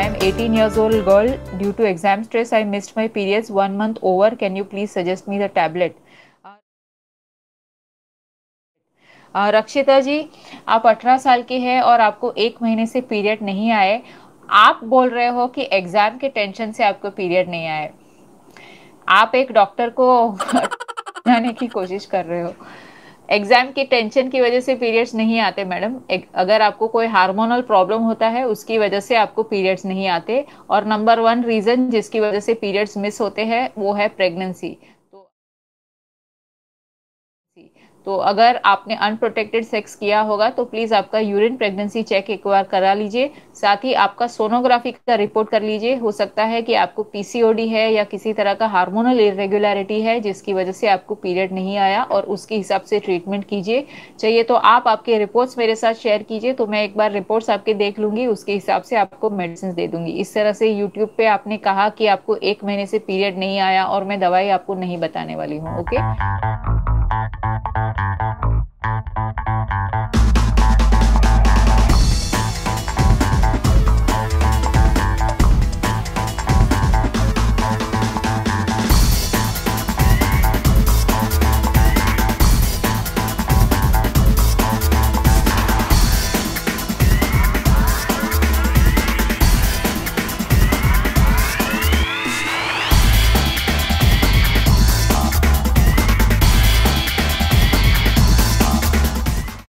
am 18 years old girl. Due to exam stress, I missed my periods 1 month over. Can you please suggest me the tablet? रक्षिता जी, आप 18 साल की हैं और आपको 1 महीने से पीरियड नहीं आए। आप बोल रहे हो कि एग्जाम के टेंशन से आपको पीरियड नहीं आए। आप एक डॉक्टर को जाने की कोशिश कर रहे हो। एग्जाम की टेंशन की वजह से पीरियड्स नहीं आते मैडम। अगर आपको कोई हार्मोनल प्रॉब्लम होता है उसकी वजह से आपको पीरियड्स नहीं आते। और नंबर वन रीजन जिसकी वजह से पीरियड्स मिस होते हैं वो है प्रेगनेंसी। तो तो अगर आपने अनप्रोटेक्टेड सेक्स किया होगा तो प्लीज आपका यूरिन प्रेगनेंसी चेक एक बार करा लीजिए। साथ ही आपका सोनोग्राफी का रिपोर्ट कर लीजिए। हो सकता है कि आपको पीसीओडी है या किसी तरह का हार्मोनल इरेगुलरिटी है जिसकी वजह से आपको पीरियड नहीं आया, और उसके हिसाब से ट्रीटमेंट कीजिए। चाहिए तो आप आपके रिपोर्ट्स मेरे साथ शेयर कीजिए, तो मैं एक बार रिपोर्ट्स आपके देख लूंगी, उसके हिसाब से आपको मेडिसिन दे दूंगी। इस तरह से यूट्यूब पे आपने कहा कि आपको 1 महीने से पीरियड नहीं आया और मैं दवाई आपको नहीं बताने वाली हूँ। ओके।